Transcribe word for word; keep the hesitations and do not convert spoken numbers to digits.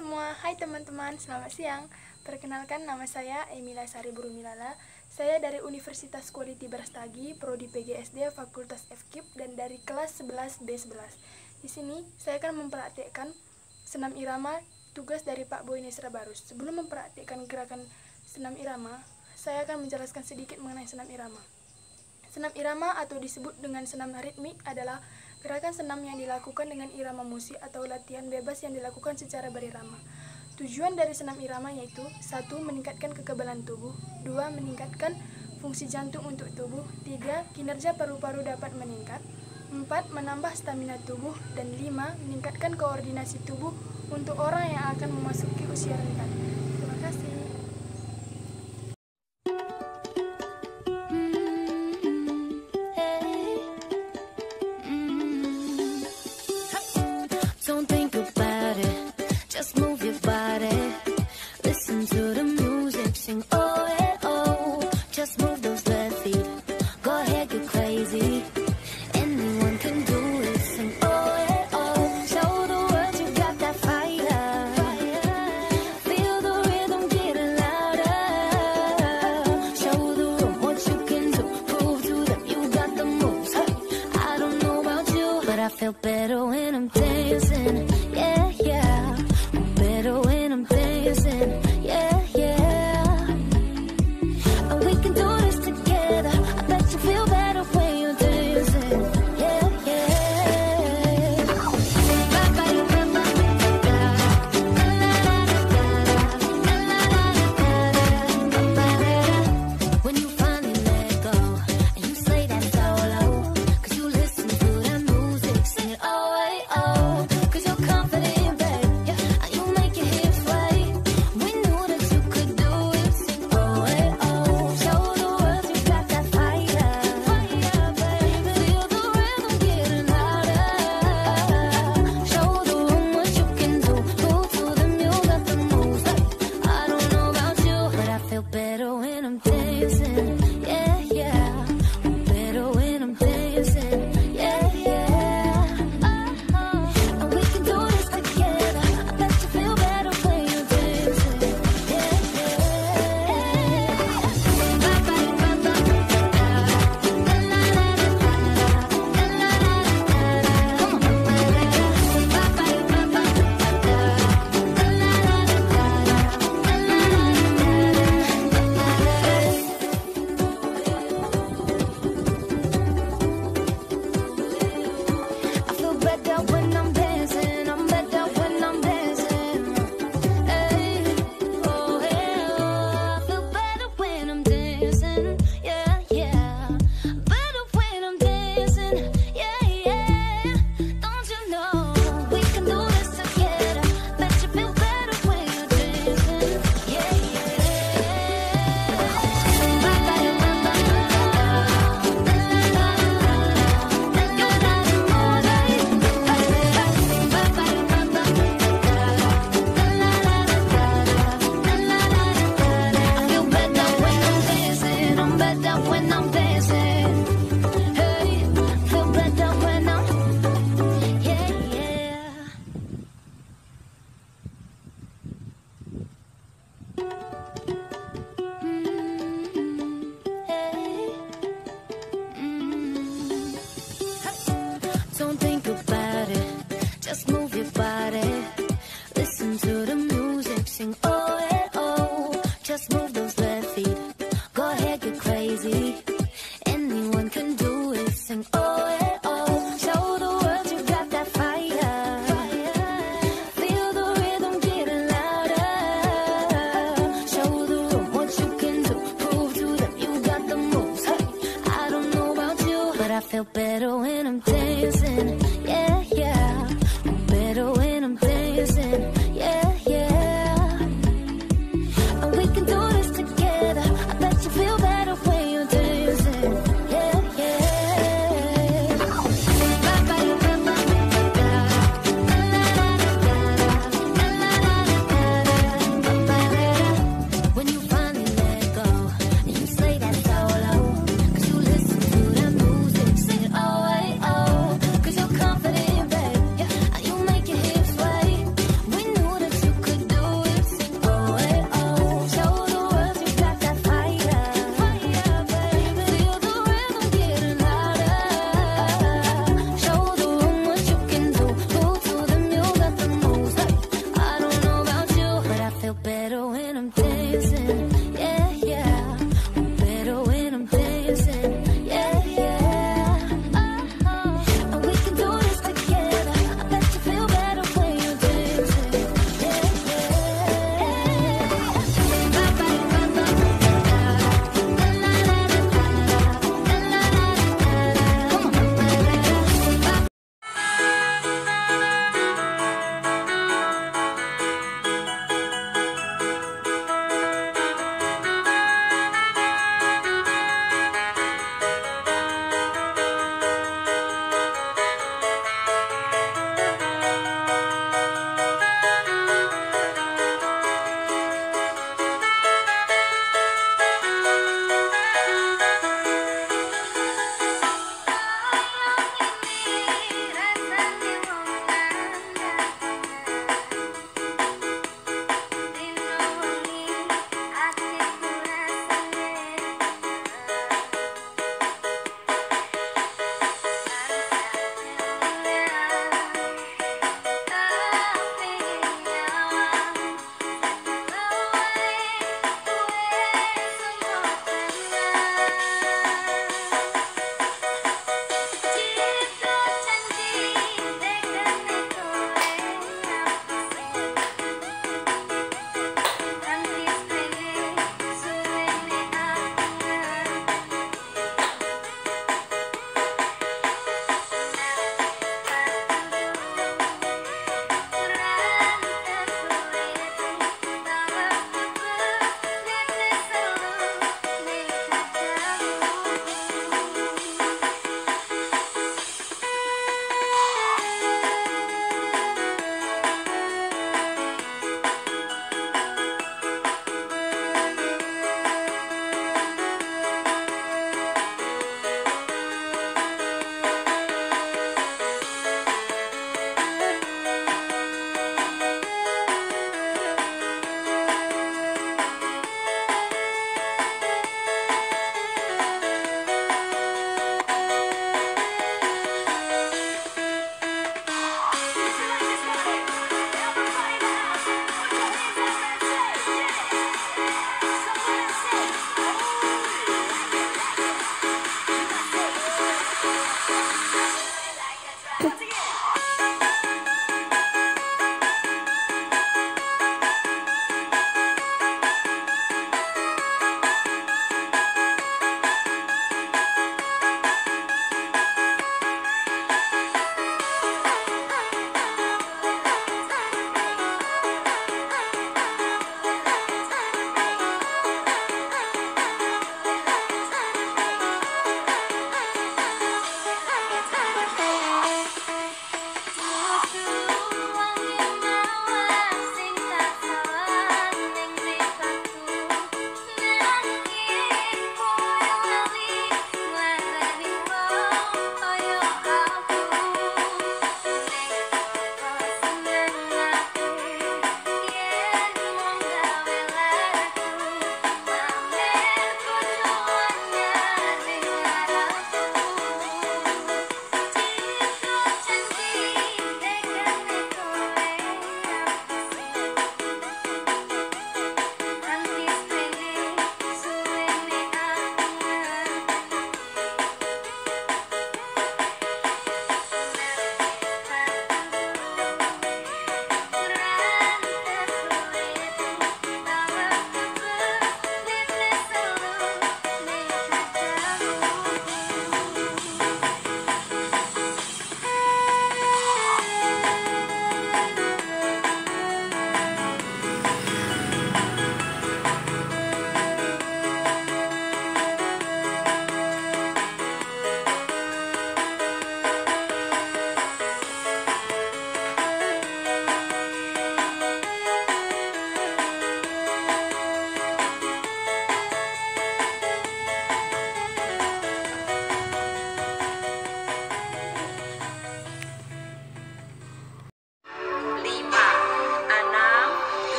semua, hai teman-teman, selamat siang. Perkenalkan, nama saya Emila Sari Burumilala. Saya dari Universitas Quality Brastagi, Prodi P G S D, Fakultas F K I P, dan dari kelas sebelas B sebelas. Di sini, saya akan mempraktikkan senam irama tugas dari Pak Boy Nesra Barus. Sebelum mempraktikkan gerakan senam irama, saya akan menjelaskan sedikit mengenai senam irama. Senam irama atau disebut dengan senam ritmik adalah gerakan senam yang dilakukan dengan irama musik atau latihan bebas yang dilakukan secara berirama. Tujuan dari senam irama yaitu satu. Meningkatkan kekebalan tubuh, dua. Meningkatkan fungsi jantung untuk tubuh, tiga. Kinerja paru-paru dapat meningkat, empat. Menambah stamina tubuh, dan lima. Meningkatkan koordinasi tubuh untuk orang yang akan memasuki usia rentan. Terima kasih. Don't think about it, just move your body. Listen to the music, sing oh eh oh. Just move those left feet, go ahead, get crazy. Anyone can do it, sing oh eh oh. Show the world you got that fire. Feel the rhythm getting louder. Show the room what you can do, prove to them you got the moves. Hey, I don't know about you, but I feel better when I'm dancing. Yeah, yeah, I'm better when I'm dancing. Yeah, yeah, and we can do this together. I bet you feel better when you're dancing. Yeah, yeah. When you finally let go and you slay that solo, 'cause you listen to that music, sing it oh eh oh. 'Cause you're confident, babe, yeah, and you make your hips sway. We knew that you could do it, sing oh eh oh. Show the world you got that fire, fire, baby. Feel the rhythm getting louder. Show the room what you can do, prove to them you got the moves. Hey, I don't know about you, but I feel better when I'm dancing. Yeah, yeah, I'm better when I'm dancing. Yeah, yeah. And we can do this together. I bet you feel better when you're dancing. Yeah, I feel better when I'm dancing. I'm better when I'm dancing. Hey, oh hey, oh. I feel better when I'm dancing. Yeah, yeah. Better when I'm dancing. Yeah, yeah. Don't you know we can do this together? Bet you feel better when you're dancing. Yeah, I feel better when I'm dancing. I'm better when I'm dancing. Hey, feel better when I'm, yeah, yeah. Don't think about it, just move your body. Listen to the music, sing oh eh oh. Just move those left feet, go ahead, get crazy. Anyone can do it, sing oh eh oh. Show the world you got that fire. Feel the rhythm getting louder. Show the room what you can do, prove to them you got the moves. Hey, I don't know about you, but I feel better when I'm dancing. Yeah, yeah, I'm better when I'm dancing.